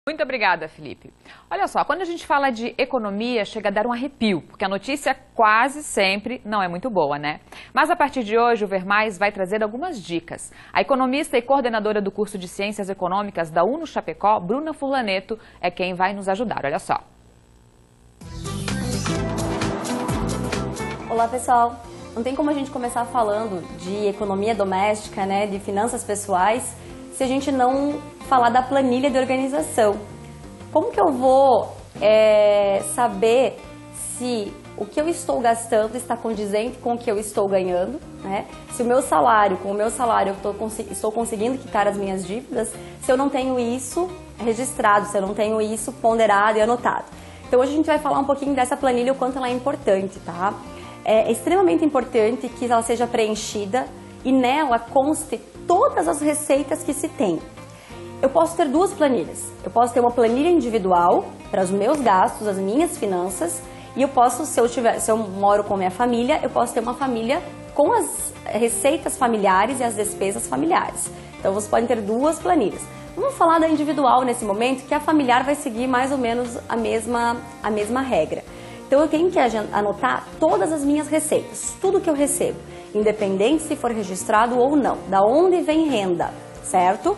Muito obrigada, Felipe. Olha só, quando a gente fala de economia, chega a dar um arrepio, porque a notícia quase sempre não é muito boa, né? Mas a partir de hoje, o Ver Mais vai trazer algumas dicas. A economista e coordenadora do curso de Ciências Econômicas da UNO Chapecó, Bruna Furlaneto, é quem vai nos ajudar. Olha só. Olá, pessoal. Não tem como a gente começar falando de economia doméstica, né, de finanças pessoais, se a gente não falar da planilha de organização. Como que eu vou saber se o que eu estou gastando está condizente com o que eu estou ganhando, né? Se o meu salário, com o meu salário eu estou conseguindo quitar as minhas dívidas, se eu não tenho isso registrado, se eu não tenho isso ponderado e anotado. Então hoje a gente vai falar um pouquinho dessa planilha, o quanto ela é importante, tá? É extremamente importante que ela seja preenchida e nela conste todas as receitas que se tem. Eu posso ter duas planilhas. Eu posso ter uma planilha individual para os meus gastos, as minhas finanças, e eu posso, se eu moro com a minha família, eu posso ter uma família com as receitas familiares e as despesas familiares. Então você pode ter duas planilhas. Vamos falar da individual nesse momento, que a familiar vai seguir mais ou menos a mesma regra. Então eu tenho que anotar todas as minhas receitas, tudo que eu recebo, independente se for registrado ou não, da onde vem renda, certo?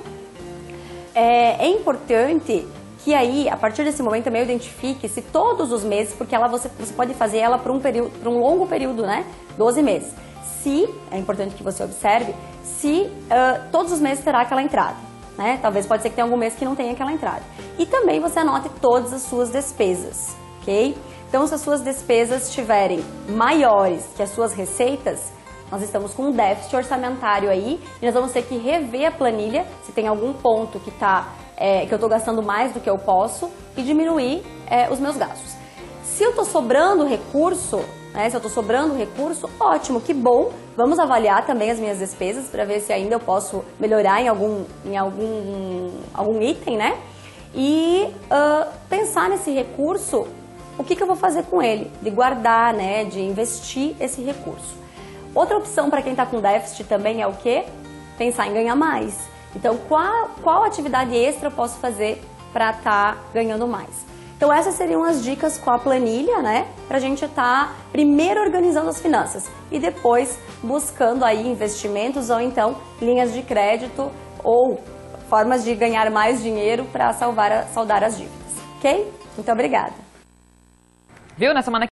É importante que aí, a partir desse momento, também eu identifique se todos os meses, porque você pode fazer ela por um longo período, né? 12 meses. É importante que você observe, se todos os meses terá aquela entrada, né? Talvez pode ser que tenha algum mês que não tenha aquela entrada. E também você anote todas as suas despesas, ok? Então, se as suas despesas estiverem maiores que as suas receitas, nós estamos com um déficit orçamentário aí e nós vamos ter que rever a planilha, se tem algum ponto que eu estou gastando mais do que eu posso e diminuir os meus gastos. Se eu estou sobrando recurso, né, ótimo, que bom, vamos avaliar também as minhas despesas para ver se ainda eu posso melhorar em algum item, né? E pensar nesse recurso, o que eu vou fazer com ele, de guardar, né, de investir esse recurso. Outra opção para quem está com déficit também é o quê? Pensar em ganhar mais. Então, qual atividade extra eu posso fazer para estar ganhando mais? Então, essas seriam as dicas com a planilha, né? Para a gente estar primeiro organizando as finanças e depois buscando aí investimentos ou então linhas de crédito ou formas de ganhar mais dinheiro para saldar as dívidas, ok? Muito obrigada. Viu? Na semana